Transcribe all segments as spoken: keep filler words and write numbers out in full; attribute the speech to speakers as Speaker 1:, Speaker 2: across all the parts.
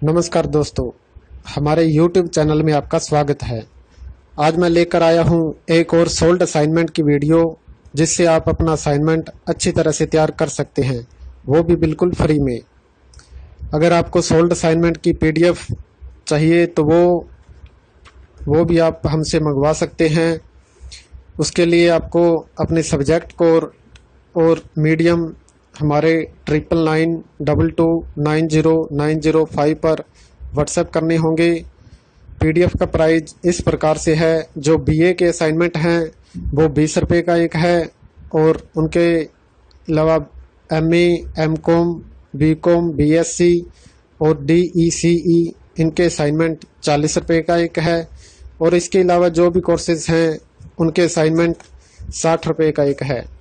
Speaker 1: नमस्कार दोस्तों, हमारे YouTube चैनल में आपका स्वागत है। आज मैं लेकर आया हूं एक और सोल्ड असाइनमेंट की वीडियो, जिससे आप अपना असाइनमेंट अच्छी तरह से तैयार कर सकते हैं, वो भी बिल्कुल फ्री में। अगर आपको सोल्ड असाइनमेंट की पीडीएफ चाहिए तो वो वो भी आप हमसे मंगवा सकते हैं। उसके लिए आपको अपने सब्जेक्ट को और, और मीडियम हमारे triple nine double two nine zero nine zero five पर व्हाट्सएप करने होंगे। पीडीएफ का प्राइस इस प्रकार से है, जो बीए के असाइनमेंट हैं वो बीस रुपये का एक है, और उनके अलावा एमए, एमकॉम, बीकॉम, बीएससी और डीईसीई इनके असाइनमेंट चालीस रुपये का एक है, और इसके अलावा जो भी कोर्सेज हैं उनके असाइनमेंट साठ रुपये का एक है।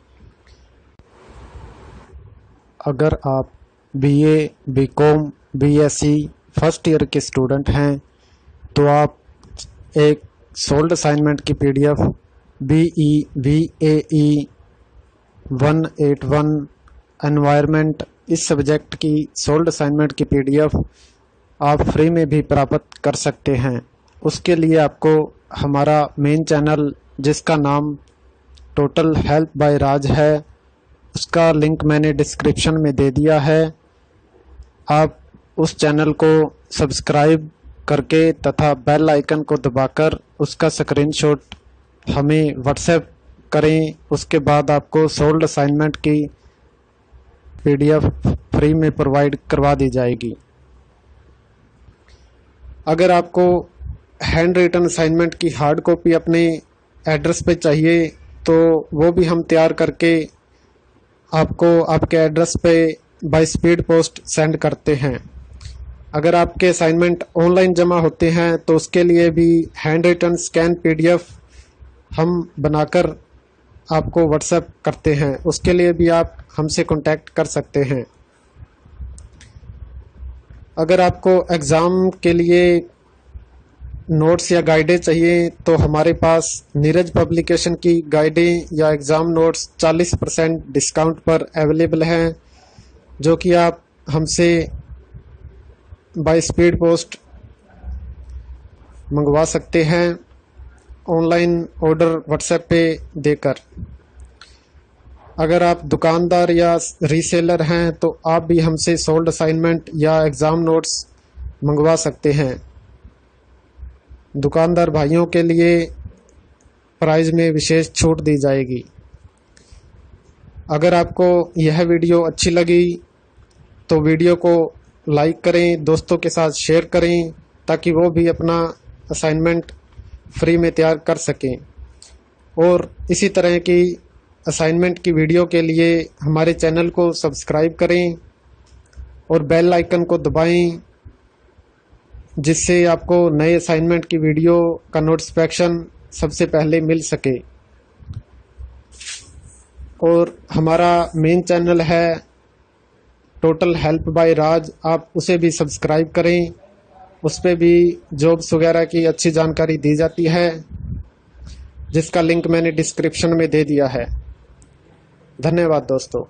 Speaker 1: अगर आप BA, BCom, BSc first year के स्टूडेंट हैं तो आप एक सोल्ड असाइनमेंट की PDF be वीएई one eight one environment इस सब्जेक्ट की सोल्ड असाइनमेंट की पीडीएफ आप फ्री में भी प्राप्त कर सकते हैं। उसके लिए आपको हमारा मेन चैनल, जिसका नाम टोटल हेल्प बाय राज है, उसका लिंक मैंने डिस्क्रिप्शन में दे दिया है। आप उस चैनल को सब्सक्राइब करके तथा बेल आइकन को दबाकर उसका स्क्रीनशॉट हमें व्हाट्सएप करें। उसके बाद आपको सोल्ड असाइनमेंट की पीडीएफ फ्री में प्रोवाइड करवा दी जाएगी। अगर आपको हैंड रिटन असाइनमेंट की हार्ड कॉपी अपने एड्रेस पे चाहिए तो वो भी हम तैयार करके आपको आपके एड्रेस पे बाय स्पीड पोस्ट सेंड करते हैं। अगर आपके असाइनमेंट ऑनलाइन जमा होते हैं तो उसके लिए भी हैंड रिटन स्कैन पीडीएफ हम बनाकर आपको व्हाट्सएप करते हैं। उसके लिए भी आप हमसे कांटेक्ट कर सकते हैं। अगर आपको एग्ज़ाम के लिए नोट्स या गाइडें चाहिए तो हमारे पास नीरज पब्लिकेशन की गाइडें या एग्ज़ाम नोट्स चालीस परसेंट डिस्काउंट पर अवेलेबल हैं, जो कि आप हमसे बाय स्पीड पोस्ट मंगवा सकते हैं, ऑनलाइन ऑर्डर व्हाट्सएप पे देकर। अगर आप दुकानदार या रीसेलर हैं तो आप भी हमसे सोल्ड असाइनमेंट या एग्ज़ाम नोट्स मंगवा सकते हैं। दुकानदार भाइयों के लिए प्राइस में विशेष छूट दी जाएगी। अगर आपको यह वीडियो अच्छी लगी तो वीडियो को लाइक करें, दोस्तों के साथ शेयर करें, ताकि वो भी अपना असाइनमेंट फ्री में तैयार कर सकें। और इसी तरह की असाइनमेंट की वीडियो के लिए हमारे चैनल को सब्सक्राइब करें और बेल आइकन को दबाएं, जिससे आपको नए असाइनमेंट की वीडियो का नोटिफिकेशन सबसे पहले मिल सके। और हमारा मेन चैनल है टोटल हेल्प बाय राज, आप उसे भी सब्सक्राइब करें। उस पर भी जॉब्स वगैरह की अच्छी जानकारी दी जाती है, जिसका लिंक मैंने डिस्क्रिप्शन में दे दिया है। धन्यवाद दोस्तों।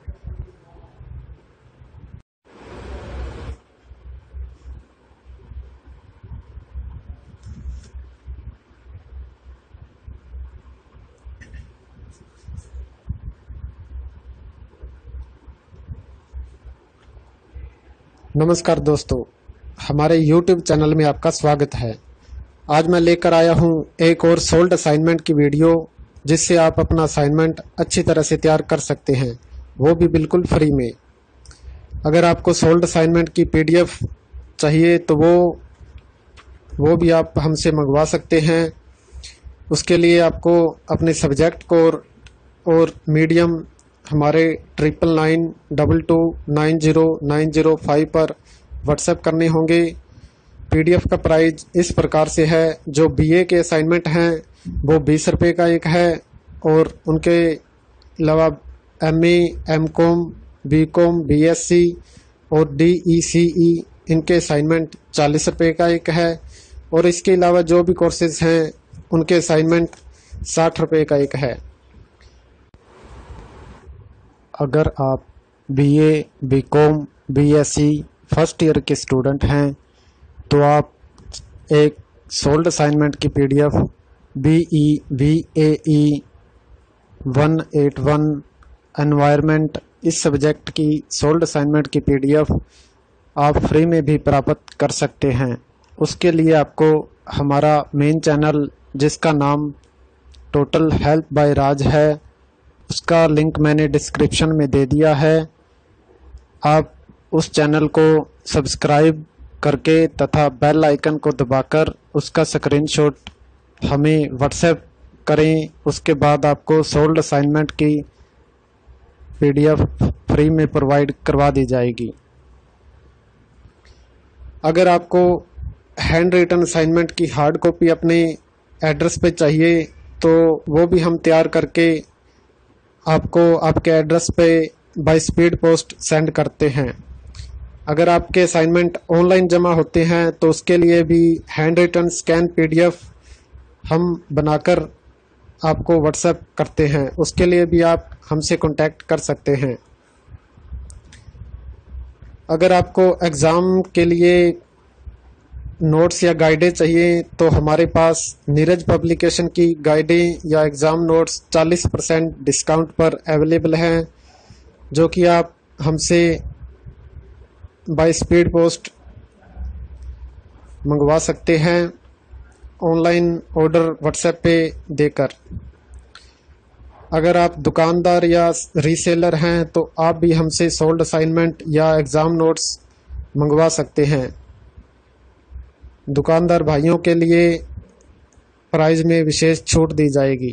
Speaker 1: नमस्कार दोस्तों, हमारे YouTube चैनल में आपका स्वागत है। आज मैं लेकर आया हूं एक और सोल्ड असाइनमेंट की वीडियो, जिससे आप अपना असाइनमेंट अच्छी तरह से तैयार कर सकते हैं, वो भी बिल्कुल फ्री में। अगर आपको सोल्ड असाइनमेंट की पीडीएफ चाहिए तो वो वो भी आप हमसे मंगवा सकते हैं। उसके लिए आपको अपने सब्जेक्ट को और, और मीडियम हमारे triple nine double two nine zero nine zero five पर व्हाट्सएप करने होंगे। पीडीएफ का प्राइस इस प्रकार से है, जो बीए के असाइनमेंट हैं वो बीस रुपये का एक है, और उनके अलावा एमए, एमकॉम, बीकॉम, बीएससी और डीईसीई इनके असाइनमेंट चालीस रुपये का एक है, और इसके अलावा जो भी कोर्सेज हैं उनके असाइनमेंट साठ रुपये का एक है। अगर आप BA, BCom, BSc first year के स्टूडेंट हैं तो आप एक सोल्ड असाइनमेंट की PDF B E V A E one eight one environment इस सब्जेक्ट की सोल्ड असाइनमेंट की पीडीएफ आप फ्री में भी प्राप्त कर सकते हैं। उसके लिए आपको हमारा मेन चैनल जिसका नाम टोटल हेल्प बाय राज है उसका लिंक मैंने डिस्क्रिप्शन में दे दिया है। आप उस चैनल को सब्सक्राइब करके तथा बेल आइकन को दबाकर उसका स्क्रीनशॉट हमें व्हाट्सएप करें। उसके बाद आपको सोल्ड असाइनमेंट की पीडीएफ फ्री में प्रोवाइड करवा दी जाएगी। अगर आपको हैंड रिटन असाइनमेंट की हार्ड कॉपी अपने एड्रेस पे चाहिए तो वो भी हम तैयार करके आपको आपके एड्रेस पे बाय स्पीड पोस्ट सेंड करते हैं। अगर आपके असाइनमेंट ऑनलाइन जमा होते हैं तो उसके लिए भी हैंड रिटन स्कैन पीडीएफ हम बनाकर आपको व्हाट्सएप करते हैं। उसके लिए भी आप हमसे कांटेक्ट कर सकते हैं। अगर आपको एग्ज़ाम के लिए नोट्स या गाइडें चाहिए तो हमारे पास नीरज पब्लिकेशन की गाइडें या एग्ज़ाम नोट्स चालीस परसेंट डिस्काउंट पर अवेलेबल हैं, जो कि आप हमसे बाय स्पीड पोस्ट मंगवा सकते हैं ऑनलाइन ऑर्डर व्हाट्सएप पे देकर। अगर आप दुकानदार या रीसेलर हैं तो आप भी हमसे सोल्ड असाइनमेंट या एग्ज़ाम नोट्स मंगवा सकते हैं। दुकानदार भाइयों के लिए प्राइस में विशेष छूट दी जाएगी।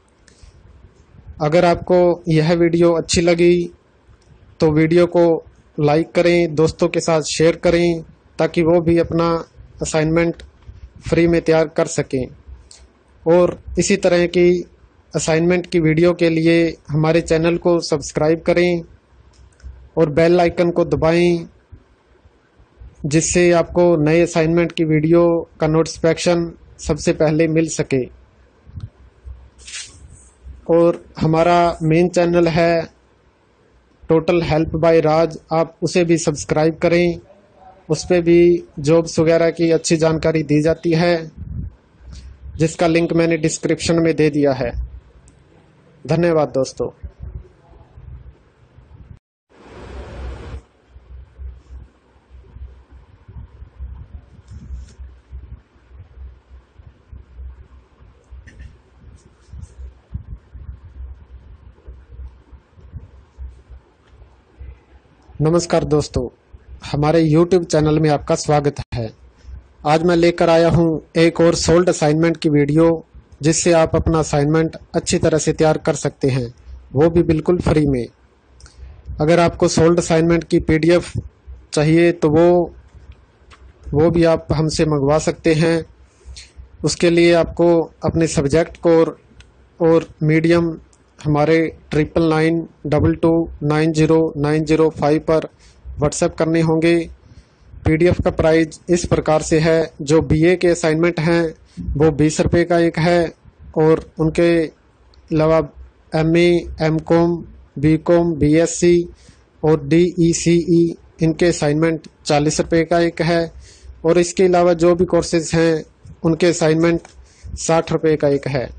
Speaker 1: अगर आपको यह वीडियो अच्छी लगी तो वीडियो को लाइक करें, दोस्तों के साथ शेयर करें ताकि वो भी अपना असाइनमेंट फ्री में तैयार कर सकें। और इसी तरह की असाइनमेंट की वीडियो के लिए हमारे चैनल को सब्सक्राइब करें और बेल आइकन को दबाएं, जिससे आपको नए असाइनमेंट की वीडियो का नोटिफिकेशन सबसे पहले मिल सके। और हमारा मेन चैनल है टोटल हेल्प बाय राज, आप उसे भी सब्सक्राइब करें। उस पर भी जॉब्स वगैरह की अच्छी जानकारी दी जाती है, जिसका लिंक मैंने डिस्क्रिप्शन में दे दिया है। धन्यवाद दोस्तों। नमस्कार दोस्तों, हमारे YouTube चैनल में आपका स्वागत है। आज मैं लेकर आया हूं एक और सोल्ड असाइनमेंट की वीडियो, जिससे आप अपना असाइनमेंट अच्छी तरह से तैयार कर सकते हैं, वो भी बिल्कुल फ्री में। अगर आपको सोल्ड असाइनमेंट की पीडीएफ चाहिए तो वो वो भी आप हमसे मंगवा सकते हैं। उसके लिए आपको अपने सब्जेक्ट को और, और मीडियम हमारे triple nine double two nine zero nine zero five पर व्हाट्सएप करने होंगे। पीडीएफ का प्राइस इस प्रकार से है, जो बीए के असाइनमेंट हैं वो बीस रुपये का एक है, और उनके अलावा एमए, एमकॉम, बीकॉम, बीएससी और डीईसीई इनके असाइनमेंट चालीस रुपये का एक है, और इसके अलावा जो भी कोर्सेज हैं उनके असाइनमेंट साठ रुपये का एक है।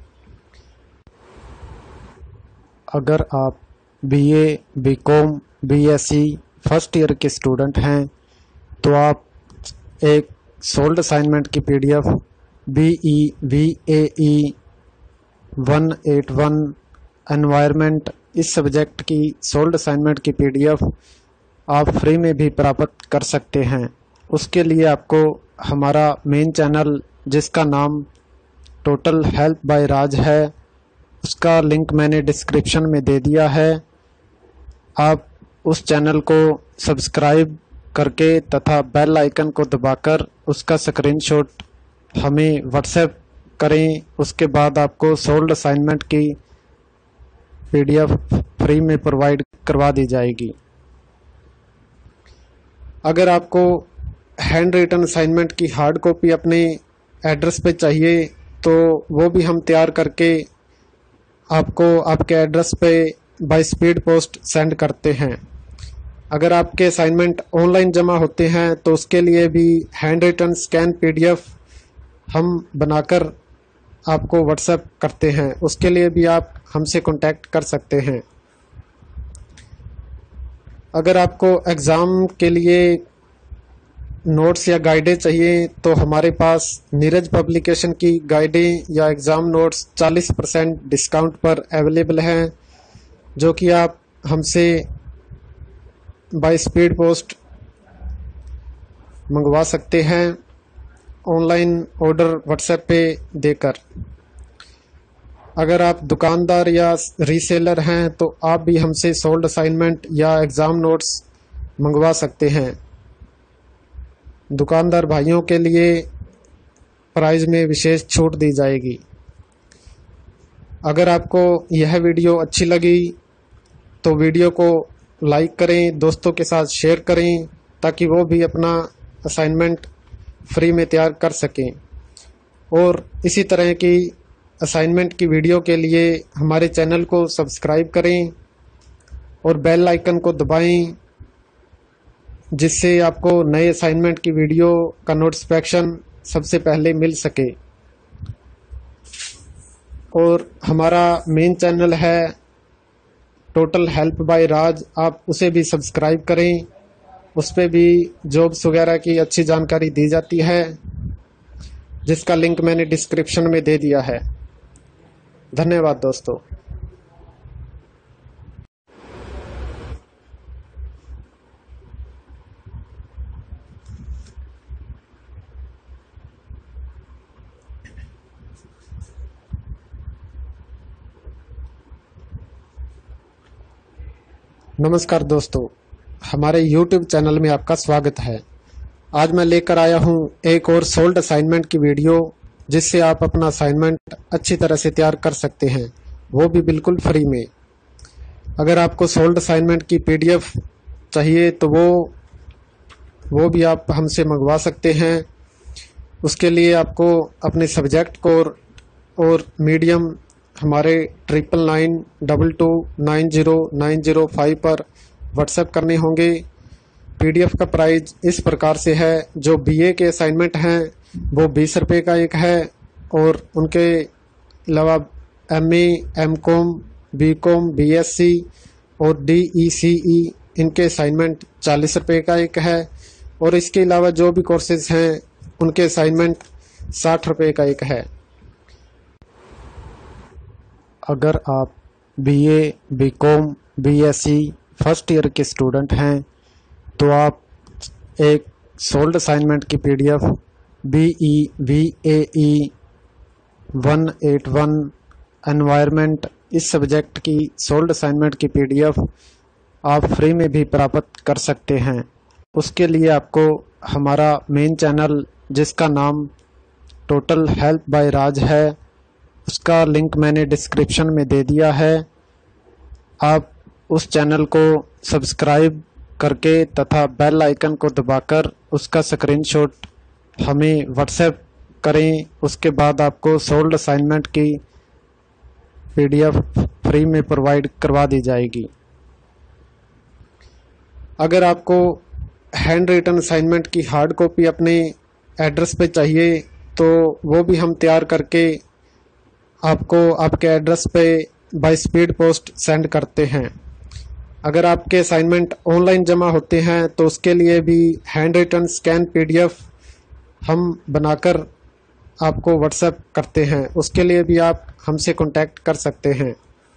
Speaker 1: अगर आप BA, BCom, BSc first year के स्टूडेंट हैं तो आप एक सोल्ड असाइनमेंट की PDF B E V A E one eight one environment इस सब्जेक्ट की सोल्ड असाइनमेंट की पीडीएफ आप फ्री में भी प्राप्त कर सकते हैं। उसके लिए आपको हमारा मेन चैनल जिसका नाम टोटल हेल्प बाय राज है उसका लिंक मैंने डिस्क्रिप्शन में दे दिया है। आप उस चैनल को सब्सक्राइब करके तथा बेल आइकन को दबाकर उसका स्क्रीनशॉट हमें व्हाट्सएप करें। उसके बाद आपको सोल्ड असाइनमेंट की पीडीएफ फ्री में प्रोवाइड करवा दी जाएगी। अगर आपको हैंड रिटन असाइनमेंट की हार्ड कॉपी अपने एड्रेस पे चाहिए तो वो भी हम तैयार करके आपको आपके एड्रेस पे बाय स्पीड पोस्ट सेंड करते हैं। अगर आपके असाइनमेंट ऑनलाइन जमा होते हैं तो उसके लिए भी हैंड रिटन स्कैन पीडीएफ हम बनाकर आपको व्हाट्सएप करते हैं। उसके लिए भी आप हमसे कांटेक्ट कर सकते हैं। अगर आपको एग्ज़ाम के लिए नोट्स या गाइडें चाहिए तो हमारे पास नीरज पब्लिकेशन की गाइडें या एग्ज़ाम नोट्स चालीस परसेंट डिस्काउंट पर अवेलेबल हैं, जो कि आप हमसे बाय स्पीड पोस्ट मंगवा सकते हैं ऑनलाइन ऑर्डर व्हाट्सएप पे देकर। अगर आप दुकानदार या रीसेलर हैं तो आप भी हमसे सोल्ड असाइनमेंट या एग्ज़ाम नोट्स मंगवा सकते हैं। दुकानदार भाइयों के लिए प्राइस में विशेष छूट दी जाएगी। अगर आपको यह वीडियो अच्छी लगी तो वीडियो को लाइक करें, दोस्तों के साथ शेयर करें, ताकि वो भी अपना असाइनमेंट फ्री में तैयार कर सकें। और इसी तरह की असाइनमेंट की वीडियो के लिए हमारे चैनल को सब्सक्राइब करें और बेल आइकन को दबाएं, जिससे आपको नए असाइनमेंट की वीडियो का नोटिफिकेशन सबसे पहले मिल सके। और हमारा मेन चैनल है टोटल हेल्प बाय राज, आप उसे भी सब्सक्राइब करें। उस पर भी जॉब्स वगैरह की अच्छी जानकारी दी जाती है, जिसका लिंक मैंने डिस्क्रिप्शन में दे दिया है। धन्यवाद दोस्तों। नमस्कार दोस्तों, हमारे YouTube चैनल में आपका स्वागत है। आज मैं लेकर आया हूं एक और सोल्ड असाइनमेंट की वीडियो, जिससे आप अपना असाइनमेंट अच्छी तरह से तैयार कर सकते हैं, वो भी बिल्कुल फ्री में। अगर आपको सोल्ड असाइनमेंट की पीडीएफ चाहिए तो वो वो भी आप हमसे मंगवा सकते हैं। उसके लिए आपको अपने सब्जेक्ट कोड और मीडियम हमारे triple nine double two nine zero nine zero five पर व्हाट्सएप करने होंगे। पीडीएफ का प्राइस इस प्रकार से है, जो बीए के असाइनमेंट हैं वो बीस रुपये का एक है, और उनके अलावा एमए, एमकॉम, बीकॉम, बीएससी और डीईसीई इनके असाइनमेंट चालीस रुपये का एक है, और इसके अलावा जो भी कोर्सेज हैं उनके असाइनमेंट साठ रुपये का एक है। अगर आप BA, BCom, BSc first year के स्टूडेंट हैं तो आप एक सोल्ड असाइनमेंट की PDF be वीएई one eight one environment इस सब्जेक्ट की सोल्ड असाइनमेंट की पीडीएफ आप फ्री में भी प्राप्त कर सकते हैं। उसके लिए आपको हमारा मेन चैनल, जिसका नाम टोटल हेल्प बाय राज है, उसका लिंक मैंने डिस्क्रिप्शन में दे दिया है। आप उस चैनल को सब्सक्राइब करके तथा बेल आइकन को दबाकर उसका स्क्रीनशॉट हमें व्हाट्सएप करें। उसके बाद आपको सोल्ड असाइनमेंट की पीडीएफ फ्री में प्रोवाइड करवा दी जाएगी। अगर आपको हैंड रिटन असाइनमेंट की हार्ड कॉपी अपने एड्रेस पे चाहिए तो वो भी हम तैयार करके आपको आपके एड्रेस पे बाय स्पीड पोस्ट सेंड करते हैं। अगर आपके असाइनमेंट ऑनलाइन जमा होते हैं तो उसके लिए भी हैंड रिटन स्कैन पीडीएफ हम बनाकर आपको व्हाट्सएप करते हैं। उसके लिए भी आप हमसे कांटेक्ट कर सकते हैं।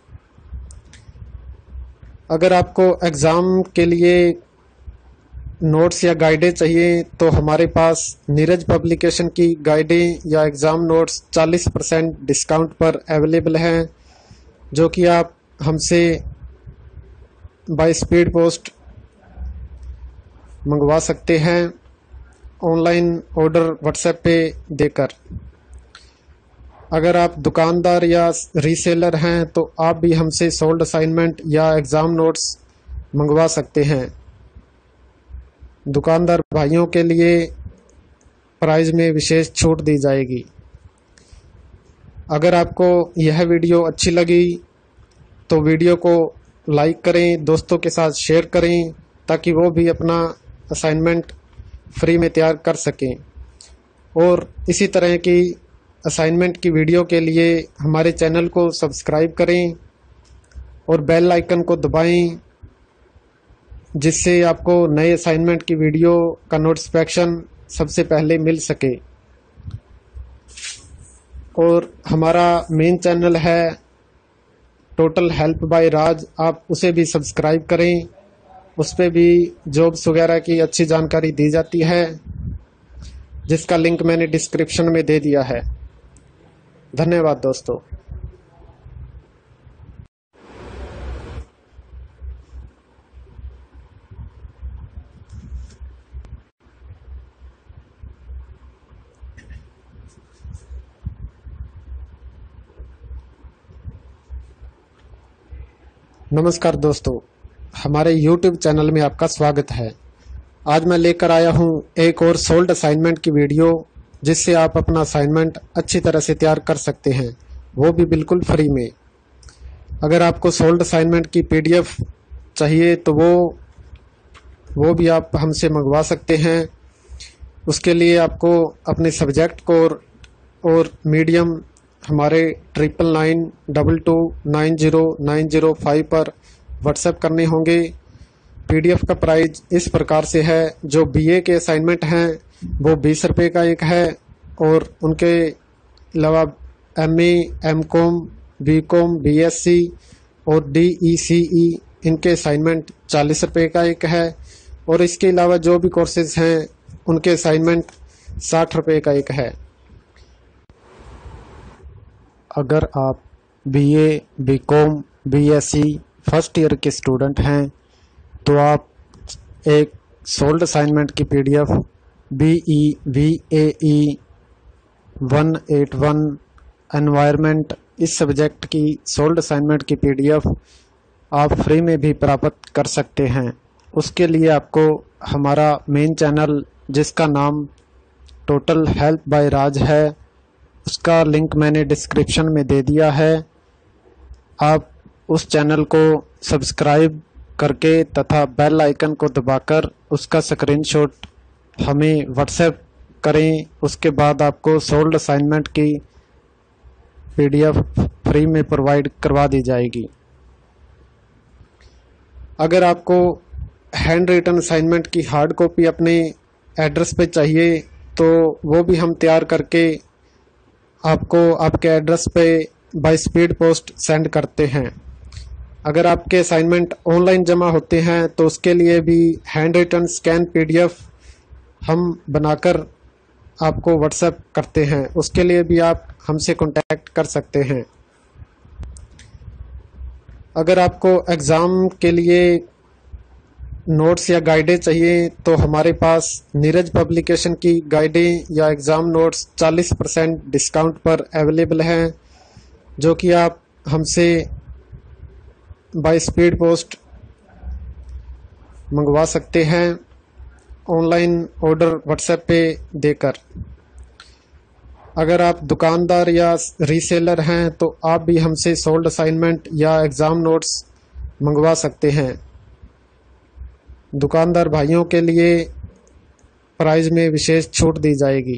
Speaker 1: अगर आपको एग्ज़ाम के लिए नोट्स या गाइडें चाहिए तो हमारे पास नीरज पब्लिकेशन की गाइडें या एग्ज़ाम नोट्स चालीस परसेंट डिस्काउंट पर अवेलेबल हैं, जो कि आप हमसे बाय स्पीड पोस्ट मंगवा सकते हैं ऑनलाइन ऑर्डर व्हाट्सएप पे देकर। अगर आप दुकानदार या रीसेलर हैं तो आप भी हमसे सोल्ड असाइनमेंट या एग्ज़ाम नोट्स मंगवा सकते हैं। दुकानदार भाइयों के लिए प्राइस में विशेष छूट दी जाएगी। अगर आपको यह वीडियो अच्छी लगी तो वीडियो को लाइक करें, दोस्तों के साथ शेयर करें, ताकि वो भी अपना असाइनमेंट फ्री में तैयार कर सकें। और इसी तरह की असाइनमेंट की वीडियो के लिए हमारे चैनल को सब्सक्राइब करें और बेल आइकन को दबाएं, जिससे आपको नए असाइनमेंट की वीडियो का नोटिफिकेशन सबसे पहले मिल सके। और हमारा मेन चैनल है टोटल हेल्प बाय राज, आप उसे भी सब्सक्राइब करें। उस पर भी जॉब्स वगैरह की अच्छी जानकारी दी जाती है, जिसका लिंक मैंने डिस्क्रिप्शन में दे दिया है। धन्यवाद दोस्तों। नमस्कार दोस्तों, हमारे YouTube चैनल में आपका स्वागत है। आज मैं लेकर आया हूं एक और सोल्ड असाइनमेंट की वीडियो, जिससे आप अपना असाइनमेंट अच्छी तरह से तैयार कर सकते हैं, वो भी बिल्कुल फ्री में। अगर आपको सोल्ड असाइनमेंट की पीडीएफ चाहिए तो वो वो भी आप हमसे मंगवा सकते हैं। उसके लिए आपको अपने सब्जेक्ट को और, और मीडियम हमारे triple nine double two nine zero nine zero five पर व्हाट्सएप करने होंगे। पीडीएफ का प्राइस इस प्रकार से है, जो बीए के असाइनमेंट हैं वो बीस रुपये का एक है, और उनके अलावा एमए, एमकॉम, बीकॉम, बीएससी और डीईसीई इनके असाइनमेंट चालीस रुपये का एक है, और इसके अलावा जो भी कोर्सेज हैं उनके असाइनमेंट साठ रुपये का एक है। अगर आप BA, BCom, BSc first year के स्टूडेंट हैं तो आप एक सोल्ड असाइनमेंट की PDF be वीएई one eight one environment इस सब्जेक्ट की सोल्ड असाइनमेंट की पीडीएफ आप फ्री में भी प्राप्त कर सकते हैं। उसके लिए आपको हमारा मेन चैनल, जिसका नाम टोटल हेल्प बाय राज है, उसका लिंक मैंने डिस्क्रिप्शन में दे दिया है। आप उस चैनल को सब्सक्राइब करके तथा बेल आइकन को दबाकर उसका स्क्रीनशॉट हमें व्हाट्सएप करें। उसके बाद आपको सोल्ड असाइनमेंट की पीडीएफ फ्री में प्रोवाइड करवा दी जाएगी। अगर आपको हैंड रिटन असाइनमेंट की हार्ड कॉपी अपने एड्रेस पे चाहिए तो वो भी हम तैयार करके आपको आपके एड्रेस पे बाय स्पीड पोस्ट सेंड करते हैं। अगर आपके असाइनमेंट ऑनलाइन जमा होते हैं तो उसके लिए भी हैंड रिटन स्कैन पीडीएफ हम बनाकर आपको व्हाट्सएप करते हैं। उसके लिए भी आप हमसे कांटेक्ट कर सकते हैं। अगर आपको एग्ज़ाम के लिए नोट्स या गाइडें चाहिए तो हमारे पास नीरज पब्लिकेशन की गाइडें या एग्ज़ाम नोट्स चालीस परसेंट डिस्काउंट पर अवेलेबल हैं, जो कि आप हमसे बाय स्पीड पोस्ट मंगवा सकते हैं, ऑनलाइन ऑर्डर व्हाट्सएप पे देकर। अगर आप दुकानदार या रीसेलर हैं तो आप भी हमसे सोल्ड असाइनमेंट या एग्ज़ाम नोट्स मंगवा सकते हैं। दुकानदार भाइयों के लिए प्राइस में विशेष छूट दी जाएगी।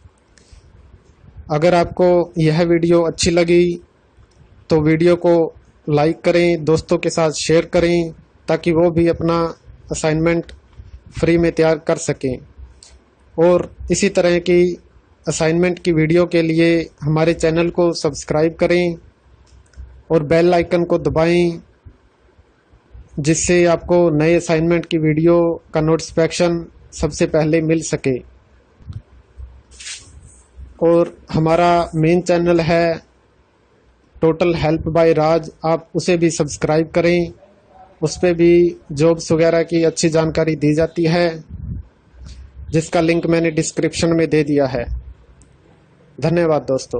Speaker 1: अगर आपको यह वीडियो अच्छी लगी तो वीडियो को लाइक करें, दोस्तों के साथ शेयर करें, ताकि वो भी अपना असाइनमेंट फ्री में तैयार कर सकें। और इसी तरह की असाइनमेंट की वीडियो के लिए हमारे चैनल को सब्सक्राइब करें और बेल आइकन को दबाएं, जिससे आपको नए असाइनमेंट की वीडियो का नोटिफिकेशन सबसे पहले मिल सके। और हमारा मेन चैनल है टोटल हेल्प बाय राज, आप उसे भी सब्सक्राइब करें। उस पर भी जॉब्स वगैरह की अच्छी जानकारी दी जाती है, जिसका लिंक मैंने डिस्क्रिप्शन में दे दिया है। धन्यवाद दोस्तों।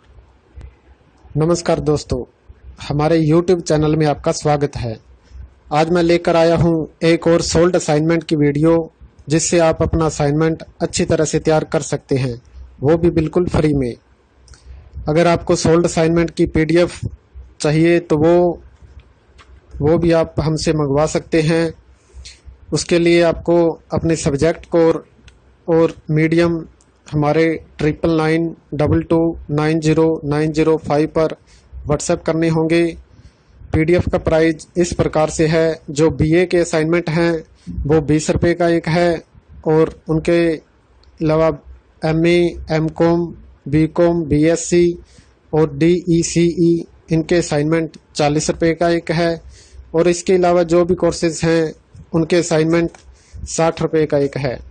Speaker 1: नमस्कार दोस्तों, हमारे YouTube चैनल में आपका स्वागत है। आज मैं लेकर आया हूं एक और सोल्ड असाइनमेंट की वीडियो, जिससे आप अपना असाइनमेंट अच्छी तरह से तैयार कर सकते हैं, वो भी बिल्कुल फ्री में। अगर आपको सोल्ड असाइनमेंट की पीडीएफ चाहिए तो वो वो भी आप हमसे मंगवा सकते हैं। उसके लिए आपको अपने सब्जेक्ट को और, और मीडियम हमारे triple nine double two nine zero nine zero five पर व्हाट्सएप करने होंगे। पीडीएफ का प्राइस इस प्रकार से है, जो बीए के असाइनमेंट हैं वो बीस रुपये का एक है, और उनके अलावा एमए, एमकॉम, बीकॉम, बीएससी और डीईसीई इनके असाइनमेंट चालीस रुपये का एक है, और इसके अलावा जो भी कोर्सेज हैं उनके असाइनमेंट साठ रुपये का एक है।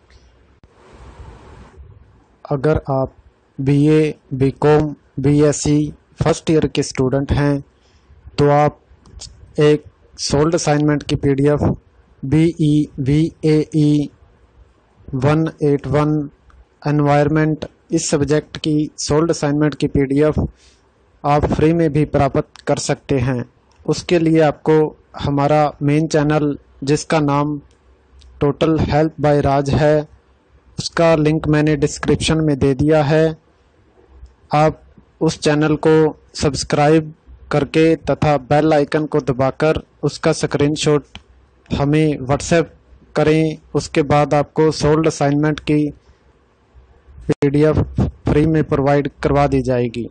Speaker 1: अगर आप BA, BCom, BSc first year के स्टूडेंट हैं तो आप एक सोल्ड असाइनमेंट की PDF be वीएई one eight one environment इस सब्जेक्ट की सोल्ड असाइनमेंट की पीडीएफ आप फ्री में भी प्राप्त कर सकते हैं। उसके लिए आपको हमारा मेन चैनल, जिसका नाम टोटल हेल्प बाय राज है, उसका लिंक मैंने डिस्क्रिप्शन में दे दिया है। आप उस चैनल को सब्सक्राइब करके तथा बेल आइकन को दबाकर उसका स्क्रीनशॉट हमें व्हाट्सएप करें। उसके बाद आपको सोल्ड असाइनमेंट की पीडीएफ फ्री में प्रोवाइड करवा दी जाएगी।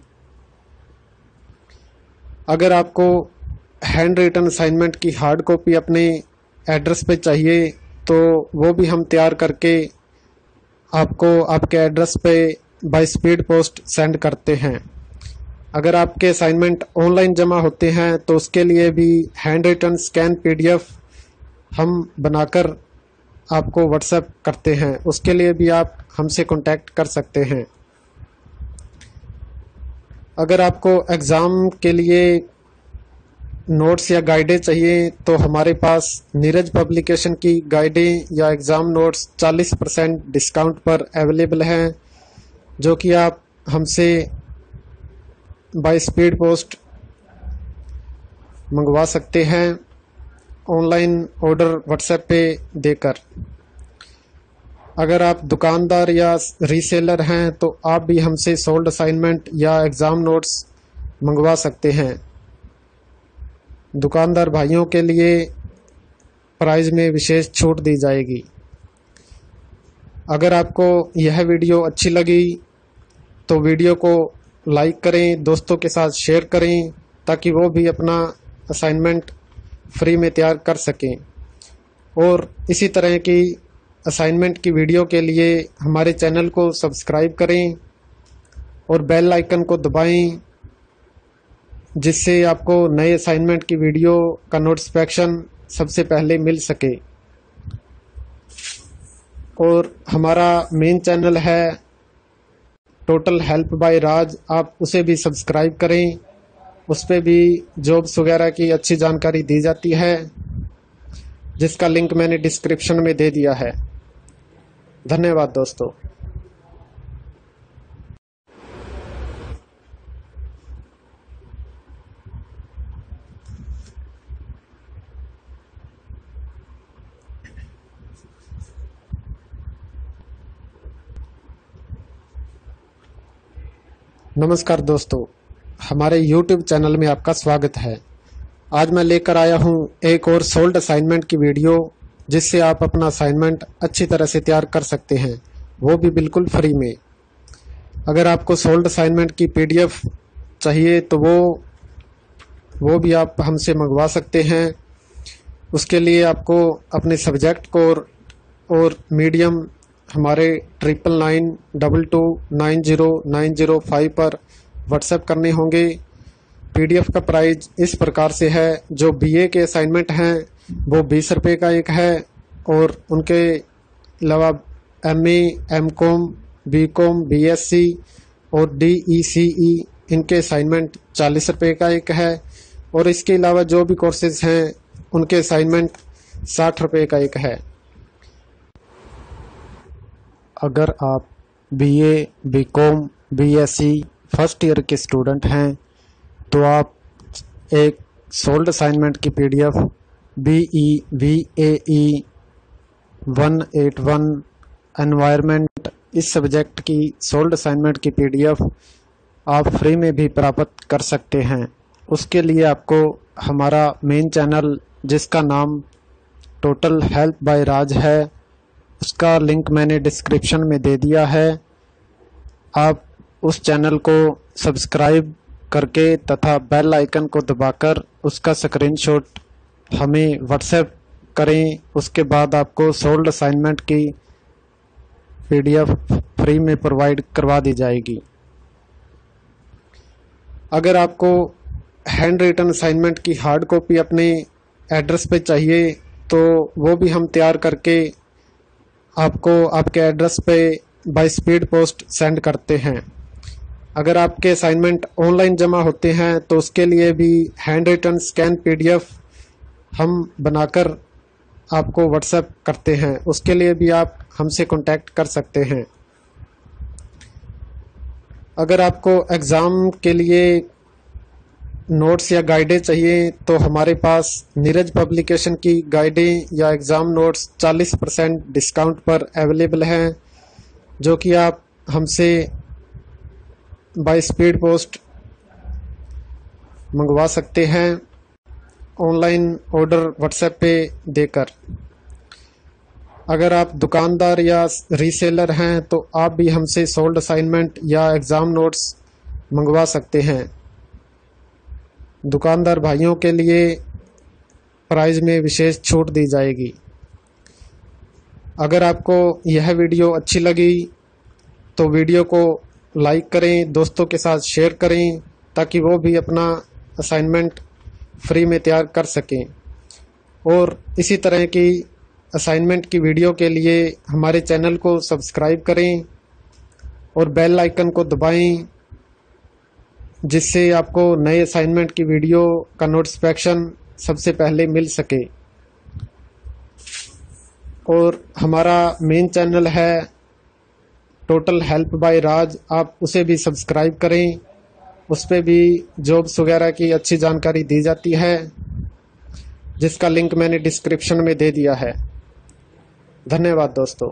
Speaker 1: अगर आपको हैंड रिटन असाइनमेंट की हार्ड कॉपी अपने एड्रेस पे चाहिए तो वो भी हम तैयार करके आपको आपके एड्रेस पे बाय स्पीड पोस्ट सेंड करते हैं। अगर आपके असाइनमेंट ऑनलाइन जमा होते हैं तो उसके लिए भी हैंड रिटन स्कैन पीडीएफ हम बनाकर आपको व्हाट्सएप करते हैं। उसके लिए भी आप हमसे कांटेक्ट कर सकते हैं। अगर आपको एग्ज़ाम के लिए नोट्स या गाइडें चाहिए तो हमारे पास नीरज पब्लिकेशन की गाइडें या एग्ज़ाम नोट्स चालीस परसेंट डिस्काउंट पर अवेलेबल हैं, जो कि आप हमसे बाय स्पीड पोस्ट मंगवा सकते हैं, ऑनलाइन ऑर्डर व्हाट्सएप पे देकर। अगर आप दुकानदार या रीसेलर हैं तो आप भी हमसे सोल्ड असाइनमेंट या एग्ज़ाम नोट्स मंगवा सकते हैं। दुकानदार भाइयों के लिए प्राइस में विशेष छूट दी जाएगी। अगर आपको यह वीडियो अच्छी लगी तो वीडियो को लाइक करें, दोस्तों के साथ शेयर करें, ताकि वो भी अपना असाइनमेंट फ्री में तैयार कर सकें। और इसी तरह की असाइनमेंट की वीडियो के लिए हमारे चैनल को सब्सक्राइब करें और बेल आइकन को दबाएं, जिससे आपको नए असाइनमेंट की वीडियो का नोटिफिकेशन सबसे पहले मिल सके। और हमारा मेन चैनल है टोटल हेल्प बाय राज, आप उसे भी सब्सक्राइब करें। उस पर भी जॉब्स वगैरह की अच्छी जानकारी दी जाती है, जिसका लिंक मैंने डिस्क्रिप्शन में दे दिया है। धन्यवाद दोस्तों। नमस्कार दोस्तों, हमारे यूट्यूब चैनल में आपका स्वागत है। आज मैं लेकर आया हूं एक और सोल्ड असाइनमेंट की वीडियो, जिससे आप अपना असाइनमेंट अच्छी तरह से तैयार कर सकते हैं, वो भी बिल्कुल फ्री में। अगर आपको सोल्ड असाइनमेंट की पीडीएफ चाहिए तो वो वो भी आप हमसे मंगवा सकते हैं। उसके लिए आपको अपने सब्जेक्ट को और, और मीडियम हमारे triple nine double two nine zero nine zero five पर व्हाट्सएप करने होंगे। पीडीएफ का प्राइस इस प्रकार से है, जो बीए के असाइनमेंट हैं वो बीस रुपये का एक है, और उनके अलावा एमए, एमकॉम, बीकॉम, बीएससी और डीईसीई इनके असाइनमेंट चालीस रुपये का एक है, और इसके अलावा जो भी कोर्सेज हैं उनके असाइनमेंट साठ रुपये का एक है। अगर आप BA, BCom, BSc first year के स्टूडेंट हैं तो आप एक सोल्ड असाइनमेंट की PDF B E V A E one eight one environment इस सब्जेक्ट की सोल्ड असाइनमेंट की पीडीएफ आप फ्री में भी प्राप्त कर सकते हैं। उसके लिए आपको हमारा मेन चैनल जिसका नाम टोटल हेल्प बाय राज है, उसका लिंक मैंने डिस्क्रिप्शन में दे दिया है। आप उस चैनल को सब्सक्राइब करके तथा बेल आइकन को दबाकर उसका स्क्रीनशॉट हमें व्हाट्सएप करें। उसके बाद आपको सोल्ड असाइनमेंट की पीडीएफ फ्री में प्रोवाइड करवा दी जाएगी। अगर आपको हैंड रिटन असाइनमेंट की हार्ड कॉपी अपने एड्रेस पे चाहिए तो वो भी हम तैयार करके आपको आपके एड्रेस पे बाय स्पीड पोस्ट सेंड करते हैं। अगर आपके असाइनमेंट ऑनलाइन जमा होते हैं तो उसके लिए भी हैंड रिटन स्कैन पीडीएफ हम बनाकर आपको व्हाट्सएप करते हैं। उसके लिए भी आप हमसे कांटेक्ट कर सकते हैं। अगर आपको एग्ज़ाम के लिए नोट्स या गाइडें चाहिए तो हमारे पास नीरज पब्लिकेशन की गाइडें या एग्ज़ाम नोट्स चालीस परसेंट डिस्काउंट पर अवेलेबल हैं, जो कि आप हमसे बाय स्पीड पोस्ट मंगवा सकते हैं ऑनलाइन ऑर्डर व्हाट्सएप पे देकर। अगर आप दुकानदार या रीसेलर हैं तो आप भी हमसे सोल्ड असाइनमेंट या एग्ज़ाम नोट्स मंगवा सकते हैं। दुकानदार भाइयों के लिए प्राइस में विशेष छूट दी जाएगी। अगर आपको यह वीडियो अच्छी लगी तो वीडियो को लाइक करें, दोस्तों के साथ शेयर करें ताकि वो भी अपना असाइनमेंट फ्री में तैयार कर सकें। और इसी तरह की असाइनमेंट की वीडियो के लिए हमारे चैनल को सब्सक्राइब करें और बेल आइकन को दबाएं, जिससे आपको नए असाइनमेंट की वीडियो का नोटिफिकेशन सबसे पहले मिल सके। और हमारा मेन चैनल है टोटल हेल्प बाय राज, आप उसे भी सब्सक्राइब करें। उस पर भी जॉब्स वगैरह की अच्छी जानकारी दी जाती है, जिसका लिंक मैंने डिस्क्रिप्शन में दे दिया है। धन्यवाद दोस्तों।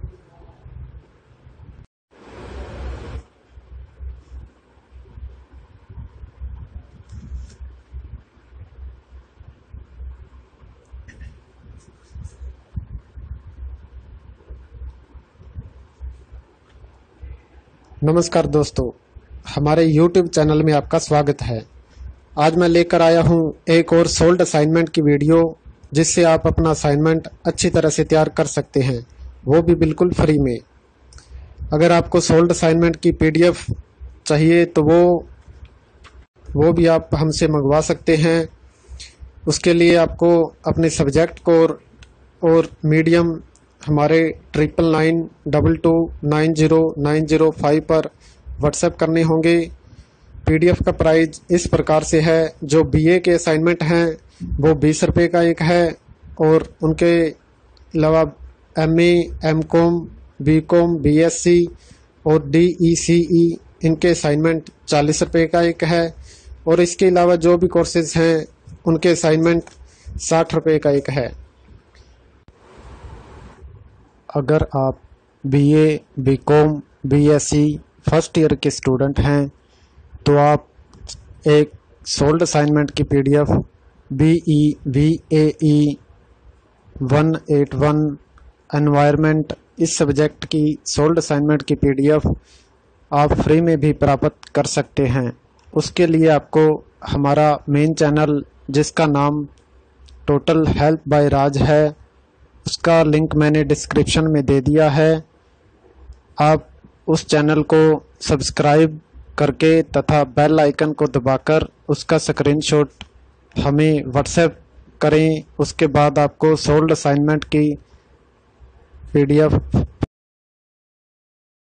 Speaker 1: नमस्कार दोस्तों, हमारे यूट्यूब चैनल में आपका स्वागत है। आज मैं लेकर आया हूं एक और सोल्ड असाइनमेंट की वीडियो, जिससे आप अपना असाइनमेंट अच्छी तरह से तैयार कर सकते हैं, वो भी बिल्कुल फ्री में। अगर आपको सोल्ड असाइनमेंट की पीडीएफ चाहिए तो वो वो भी आप हमसे मंगवा सकते हैं। उसके लिए आपको अपने सब्जेक्ट को और, और मीडियम हमारे triple nine double two nine zero nine zero five पर व्हाट्सएप करने होंगे। पीडीएफ का प्राइस इस प्रकार से है, जो बीए के असाइनमेंट हैं वो बीस रुपये का एक है, और उनके अलावा एमए, एमकॉम, बीकॉम, बीएससी और डीईसीई इनके असाइनमेंट चालीस रुपये का एक है, और इसके अलावा जो भी कोर्सेज हैं उनके असाइनमेंट साठ रुपये का एक है। अगर आप BA, BCom, BSc first year के स्टूडेंट हैं तो आप एक सोल्ड असाइनमेंट की PDF BE V A E one eight one environment इस सब्जेक्ट की सोल्ड असाइनमेंट की पीडीएफ आप फ्री में भी प्राप्त कर सकते हैं। उसके लिए आपको हमारा मेन चैनल जिसका नाम टोटल हेल्प बाय राज है, उसका लिंक मैंने डिस्क्रिप्शन में दे दिया है। आप उस चैनल को सब्सक्राइब करके तथा बेल आइकन को दबाकर उसका स्क्रीनशॉट हमें व्हाट्सएप करें। उसके बाद आपको सोल्ड असाइनमेंट की पीडीएफ